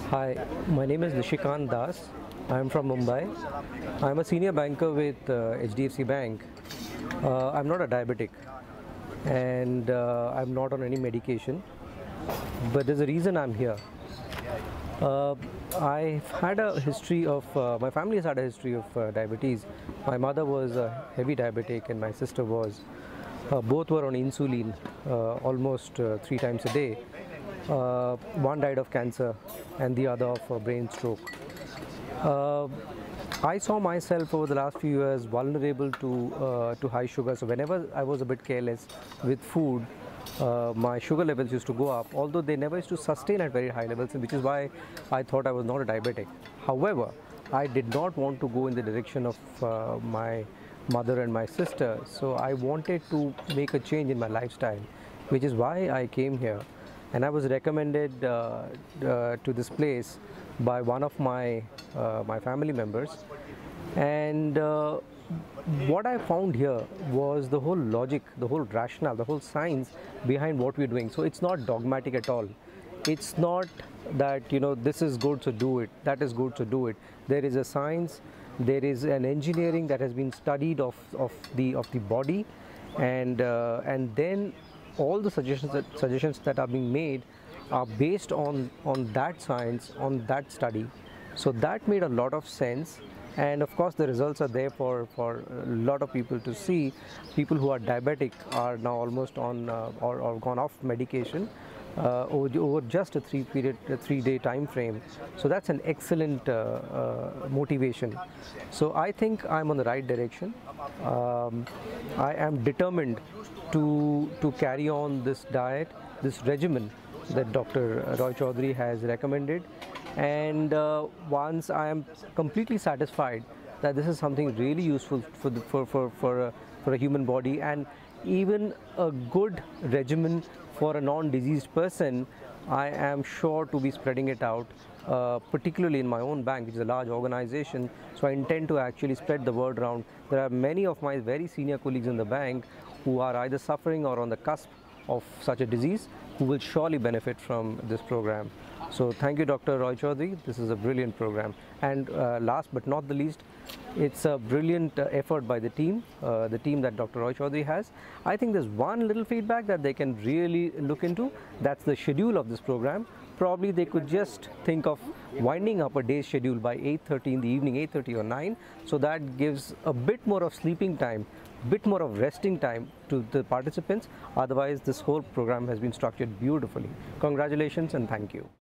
Hi, my name is Nishikant Das. I am from Mumbai. I am a senior banker with HDFC Bank. I'm not a diabetic and I'm not on any medication, but there's a reason I'm here. I've had a history of, my family has had a history of diabetes. My mother was a heavy diabetic and my sister was. Both were on insulin almost 3 times a day. One died of cancer and the other of a brain stroke. I saw myself over the last few years vulnerable to high sugar. So whenever I was a bit careless with food, my sugar levels used to go up, although they never used to sustain at very high levels, which is why I thought I was not a diabetic. However, I did not want to go in the direction of my mother and my sister, so I wanted to make a change in my lifestyle, which is why I came here. And I was recommended to this place by one of my family members, and what I found here was the whole logic, the whole rationale, the whole science behind what we're doing. So it's not dogmatic at all. It's not that this is good so do it, that is good so do it. There is a science, there is an engineering that has been studied of the body, and then all the suggestions that are being made are based on that science, on that study. So that made a lot of sense, and of course the results are there for a lot of people to see. People who are diabetic are now almost on or gone off medication over just a 3-day time frame. So that's an excellent motivation. So I think I'm on the right direction. I am determined to carry on this diet, this regimen that Dr. Roy Chaudhary has recommended, and once I am completely satisfied that this is something really useful for a human body, and even a good regimen for a non-diseased person, I am sure to be spreading it out, particularly in my own bank, which is a large organization. So I intend to actually spread the word around. There are many of my very senior colleagues in the bank who are either suffering or on the cusp of such a disease, who will surely benefit from this program. So thank you, Dr. Roy Chaudhary. This is a brilliant program. And last but not the least, it's a brilliant effort by the team that Dr. Roy Chaudhary has. I think there's one little feedback that they can really look into. That's the schedule of this program. Probably they could just think of winding up a day's schedule by 8:30 in the evening, 8:30 or 9. So that gives a bit more of sleeping time, bit more of resting time to the participants. Otherwise, this whole program has been structured beautifully. Congratulations and thank you.